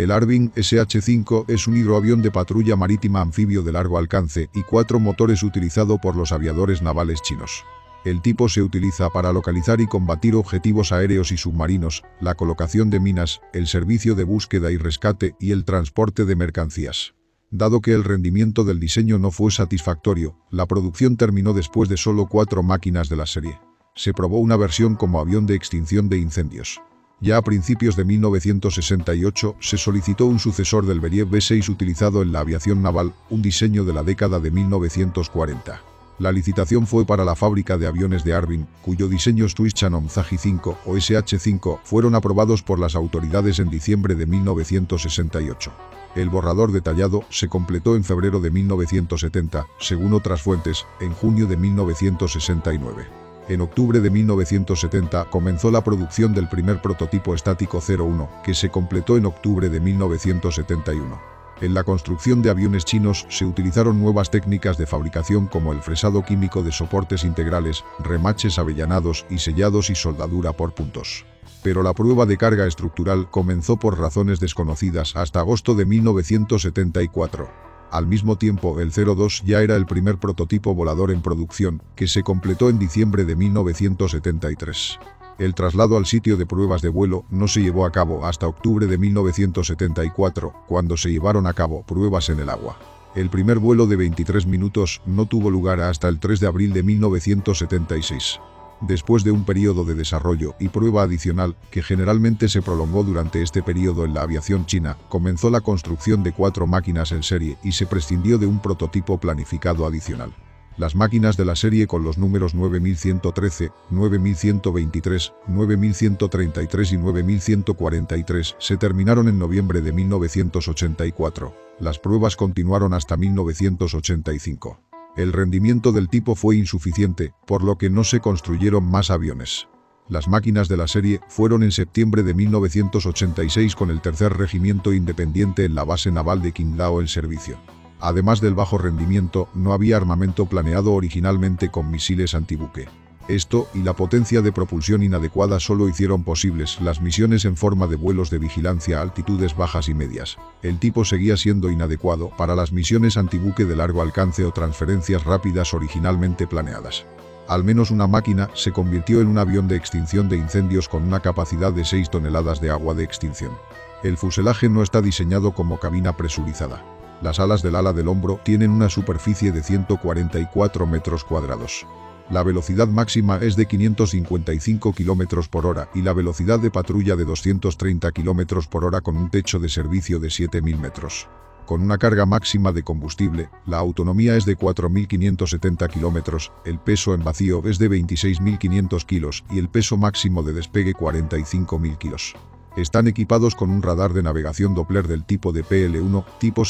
El Harbin SH-5 es un hidroavión de patrulla marítima anfibio de largo alcance y 4 motores utilizado por los aviadores navales chinos. El tipo se utiliza para localizar y combatir objetivos aéreos y submarinos, la colocación de minas, el servicio de búsqueda y rescate y el transporte de mercancías. Dado que el rendimiento del diseño no fue satisfactorio, la producción terminó después de solo 4 máquinas de la serie. Se probó una versión como avión de extinción de incendios. Ya a principios de 1968 se solicitó un sucesor del Beriev B-6 utilizado en la aviación naval, un diseño de la década de 1940. La licitación fue para la fábrica de aviones de Harbin, cuyo diseños Tuichanom Zagi-5 o SH-5 fueron aprobados por las autoridades en diciembre de 1968. El borrador detallado se completó en febrero de 1970, según otras fuentes, en junio de 1969. En octubre de 1970 comenzó la producción del primer prototipo estático 01, que se completó en octubre de 1971. En la construcción de aviones chinos se utilizaron nuevas técnicas de fabricación como el fresado químico de soportes integrales, remaches avellanados y sellados y soldadura por puntos. Pero la prueba de carga estructural comenzó por razones desconocidas hasta agosto de 1974. Al mismo tiempo, el 02 ya era el primer prototipo volador en producción, que se completó en diciembre de 1973. El traslado al sitio de pruebas de vuelo no se llevó a cabo hasta octubre de 1974, cuando se llevaron a cabo pruebas en el agua. El primer vuelo de 23 minutos no tuvo lugar hasta el 3 de abril de 1976. Después de un periodo de desarrollo y prueba adicional, que generalmente se prolongó durante este periodo en la aviación china, comenzó la construcción de 4 máquinas en serie y se prescindió de un prototipo planificado adicional. Las máquinas de la serie con los números 9113, 9123, 9133 y 9143 se terminaron en noviembre de 1984. Las pruebas continuaron hasta 1985. El rendimiento del tipo fue insuficiente, por lo que no se construyeron más aviones. Las máquinas de la serie fueron en septiembre de 1986 con el tercer regimiento independiente en la base naval de Qingdao en servicio. Además del bajo rendimiento, no había armamento planeado originalmente con misiles antibuque. Esto y la potencia de propulsión inadecuada solo hicieron posibles las misiones en forma de vuelos de vigilancia a altitudes bajas y medias. El tipo seguía siendo inadecuado para las misiones antibuque de largo alcance o transferencias rápidas originalmente planeadas. Al menos una máquina se convirtió en un avión de extinción de incendios con una capacidad de 6 toneladas de agua de extinción. El fuselaje no está diseñado como cabina presurizada. Las alas del ala del hombro tienen una superficie de 144 metros cuadrados. La velocidad máxima es de 555 km por hora y la velocidad de patrulla de 230 km por hora con un techo de servicio de 7.000 metros. Con una carga máxima de combustible, la autonomía es de 4.570 km, el peso en vacío es de 26.500 kg y el peso máximo de despegue 45.000 kg. Están equipados con un radar de navegación Doppler del tipo de PL1, tipo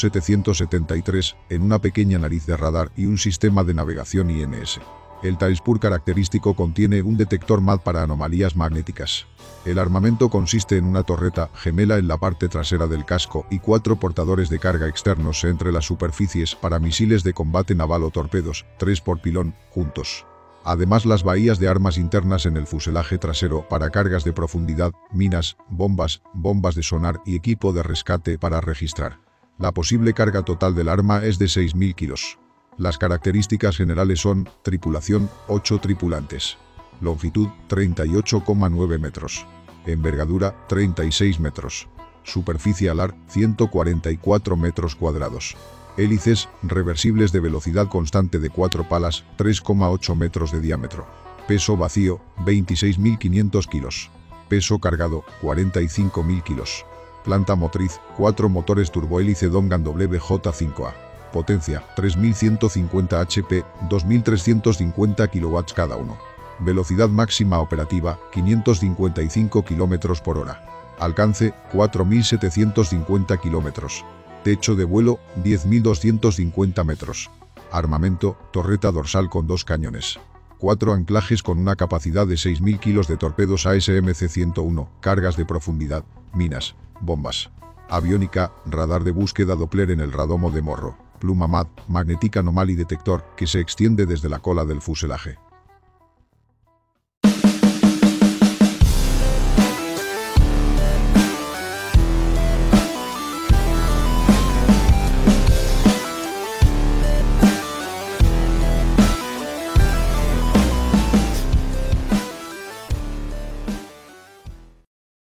773, en una pequeña nariz de radar y un sistema de navegación INS. El tailspur característico contiene un detector MAD para anomalías magnéticas. El armamento consiste en una torreta gemela en la parte trasera del casco y 4 portadores de carga externos entre las superficies para misiles de combate naval o torpedos, 3 por pilón, juntos. Además, las bahías de armas internas en el fuselaje trasero para cargas de profundidad, minas, bombas de sonar y equipo de rescate para registrar. La posible carga total del arma es de 6.000 kilos. Las características generales son: tripulación, 8 tripulantes. Longitud, 38,9 metros. Envergadura, 36 metros. Superficie alar, 144 metros cuadrados. Hélices reversibles de velocidad constante de 4 palas, 3,8 metros de diámetro. Peso vacío, 26.500 kilos. Peso cargado, 45.000 kilos. Planta motriz, 4 motores turbohélice Dongfeng WJ5A. Potencia, 3.150 HP, 2.350 kW cada uno. Velocidad máxima operativa, 555 km por hora. Alcance, 4.750 km. Techo de vuelo, 10.250 metros. Armamento, torreta dorsal con 2 cañones. 4 anclajes con una capacidad de 6.000 kilos de torpedos ASMC-101, cargas de profundidad, minas, bombas. Aviónica, radar de búsqueda Doppler en el radomo de morro. Pluma MAD, magnética anomaly detector, que se extiende desde la cola del fuselaje.